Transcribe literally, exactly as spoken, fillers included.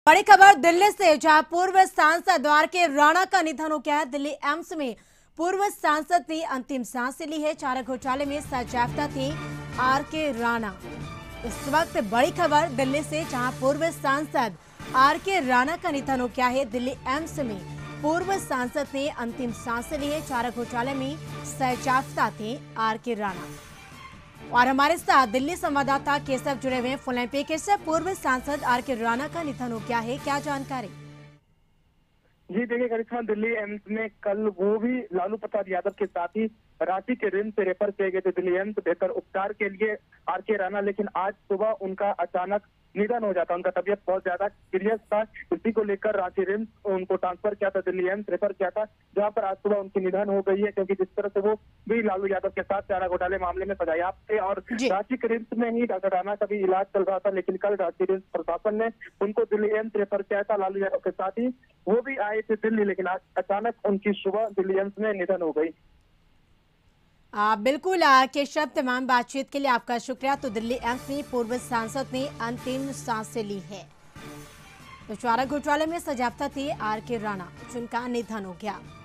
बड़ी खबर दिल्ली से, जहां पूर्व सांसद आर के राणा का निधन हो गया है। दिल्ली एम्स में पूर्व सांसद ने अंतिम सांस ली है। चारा घोटाले में सजायाफ्ता थे आर के राणा। इस वक्त बड़ी खबर दिल्ली से, जहां पूर्व सांसद आर के राणा का निधन हो गया है। दिल्ली एम्स में पूर्व सांसद ने अंतिम सांस ली है। चारा घोटाले में सजायाफ्ता थे आर के राणा। और हमारे साथ दिल्ली संवाददाता केशव जुड़े हुए हैं फोन पे। केशव, पूर्व सांसद आर के राणा का निधन हो गया है, क्या जानकारी? जी देखिए करिश्मा, दिल्ली एम्स में कल वो भी लालू प्रसाद यादव के साथ ही रांची के रिम्स से रेफर किए गए थे दिल्ली एम्स बेहतर उपचार के लिए आर के राणा, लेकिन आज सुबह उनका अचानक निधन हो जाता। उनका तबीयत बहुत ज्यादा सीरियस था, इसी को लेकर रांची रिम्स उनको ट्रांसफर किया था, दिल्ली एम्स रेफर किया था, जहां पर आज सुबह उनकी निधन हो गई है। क्योंकि जिस तरह से वो भी लालू यादव के साथ चारा घोटाले मामले में सजायाफ्ता थे और रांची के रिम्स में ही डॉक्टर राणा का भी इलाज चल रहा था, लेकिन कल रांची रिम्स प्रशासन ने उनको दिल्ली एम्स रेफर किया था लालू यादव के साथ ही वो भी आए थे दिल्ली, लेकिन आज अचानक उनकी सुबह दिल्ली एम्स में निधन हो गई। आ, बिल्कुल केशव, तमाम बातचीत के लिए आपका शुक्रिया। तो दिल्ली एम्स में पूर्व सांसद ने अंतिम सांसें ली है। तो चारा घोटाले में सजायाफ्ता थे आर के राणा, जिनका निधन हो गया।